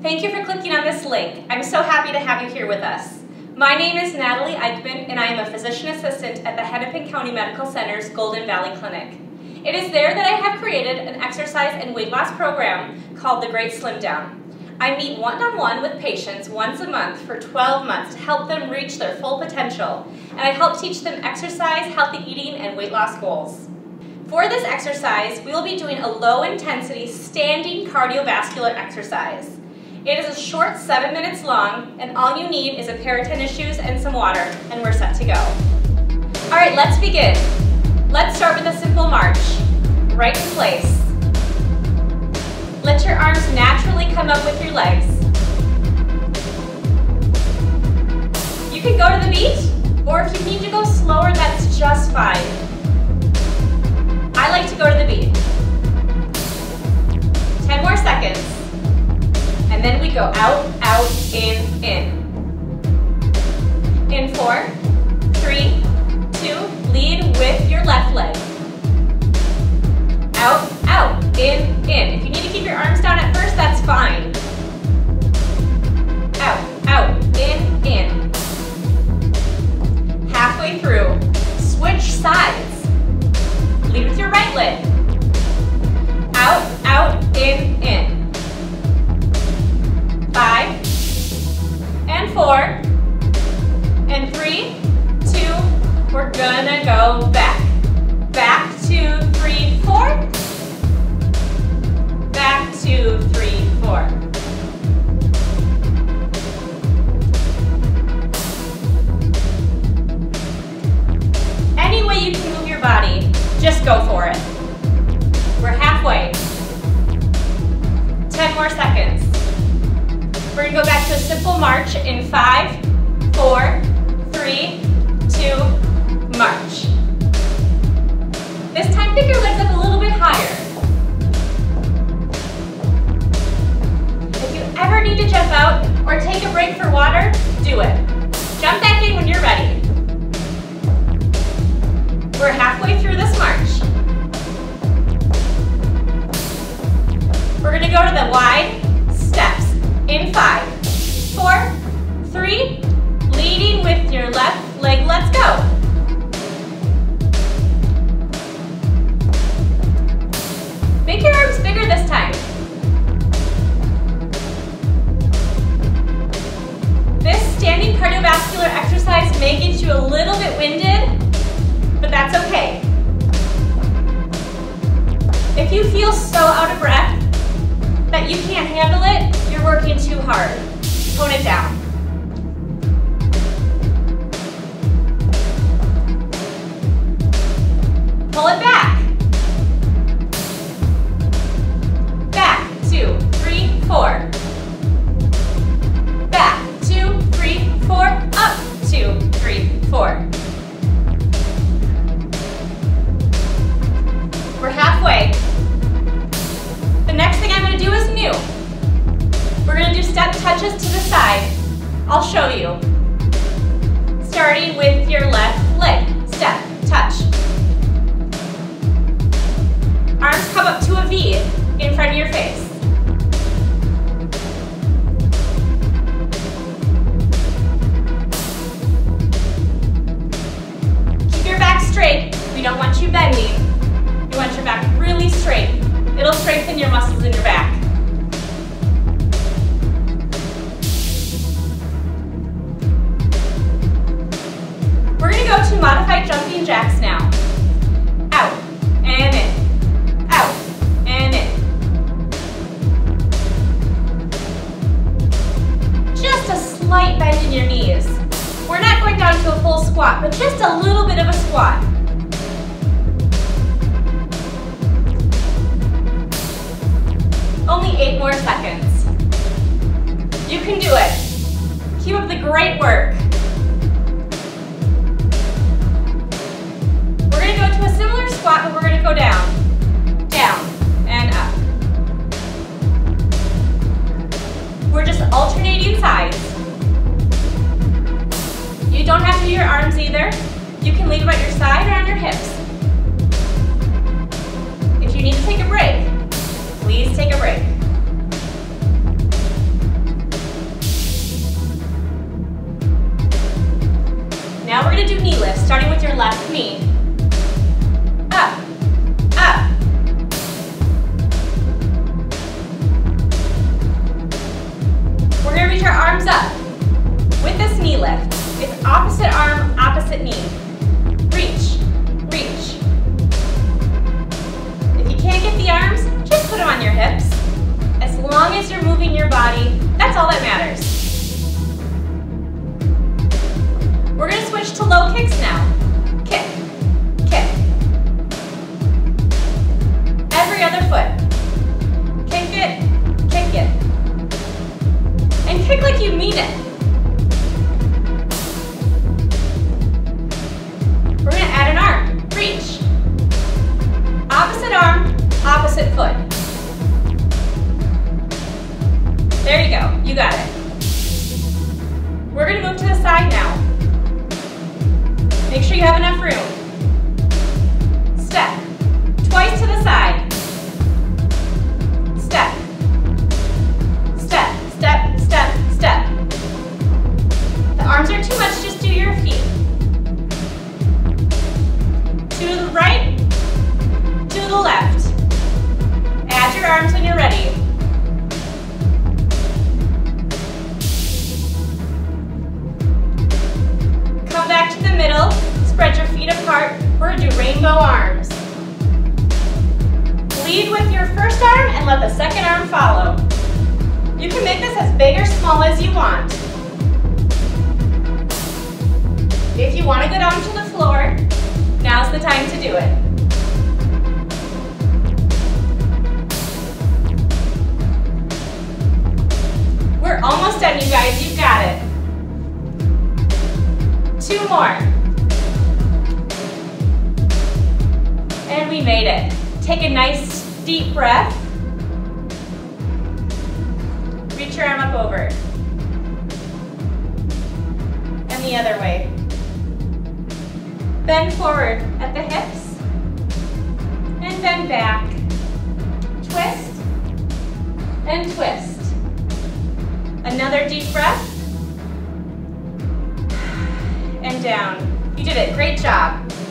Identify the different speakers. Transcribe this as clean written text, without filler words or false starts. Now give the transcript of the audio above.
Speaker 1: Thank you for clicking on this link. I'm so happy to have you here with us. My name is Natalie Ikeman, and I am a physician assistant at the Hennepin County Medical Center's Golden Valley Clinic. It is there that I have created an exercise and weight loss program called the Great Slim Down. I meet one-on-one with patients once a month for 12 months to help them reach their full potential, and I help teach them exercise, healthy eating, and weight loss goals. For this exercise, we will be doing a low-intensity standing cardiovascular exercise. It is a short 7 minutes long, and all you need is a pair of tennis shoes and some water, and we're set to go. All right, let's begin. Let's start with a simple march. Right in place. Let your arms naturally come up with your legs. You can go to the beat, or if you need to go slower, that's just fine. I like to go to the beat. 10 more seconds. And then we go out, out, in, in. In 4, 3, 2, lead with your left leg. Out, out, in, in. If you need to keep your arms down at first, that's fine. Out, out, in. Halfway through, switch sides. Lead with your right leg. Out, out, in. 5, and 4, and 3, 2, we're gonna go back. Back, 2, 3, 4. Back, 2, 3, 4. Any way you can move your body, just go for it. We're halfway. 10 more seconds. We're gonna go back to a simple march in 5, 4, 3, 2, march. This time, pick your legs up a little bit higher. If you ever need to jump out or take a break for water, do it. Jump back in when you're ready. We're halfway through this march. We're gonna go to the wide steps. In 5, 4, 3, leading with your left leg, let's go. Make your arms bigger this time. This standing cardiovascular exercise may get you a little bit winded, but that's okay. If you feel so out of breath that you can't handle it, you're working too hard. Tone it down. Pull it back. Back, 2, 3, 4. Back, 2, 3, 4. Up, 2, 3, 4. We're halfway. The next thing I'm going to do is new. We're going to do step touches to the side. I'll show you. Starting with your left leg. Step, touch. Arms come up to a V in front of your face. Keep your back straight. We don't want you bending. We want your back really straight. It'll strengthen your muscles in your back. We're going to go to modified jumping jacks now. Out and in. Out and in. Just a slight bend in your knees. We're not going down to a full squat, but just a little bit of a squat. Only 8 more seconds. You can do it. Keep up the great work. We're going to go to a similar squat, but we're going to go down, down, and up. We're just alternating sides. You don't have to do your arms either. You can leave them at your side or on your hips. If you need to take a break, please take a break. going to do knee lifts, starting with your left knee. Up, up. We're going to reach our arms up with this knee lift. It's opposite arm, opposite knee. Reach, reach. If you can't get the arms, just put them on your hips. As long as you're moving your body, that's all that matters. We're going to switch to low kicks now. Kick, kick. Every other foot. Kick it, kick it. And kick like you mean it. We're going to add an arm. Reach. Opposite arm, opposite foot. There you go. You got it. We're going to move to the side now. Make sure you have enough room. Step. Twice to the side. Step. Step, step, step, step. The arms are too much, just do your feet. To the right, to the left. Add your arms when you're ready. Come back to the middle, spread your feet apart. We're going to do rainbow arms. Lead with your first arm and let the second arm follow. You can make this as big or small as you want. If you want to go down to the floor, now's the time to do it. We're almost done, you guys. You've got it. 2 more. And we made it. Take a nice deep breath. Reach your arm up over. And the other way. Bend forward at the hips. And bend back. Twist. And twist. Another deep breath. And down. You did it. Great job.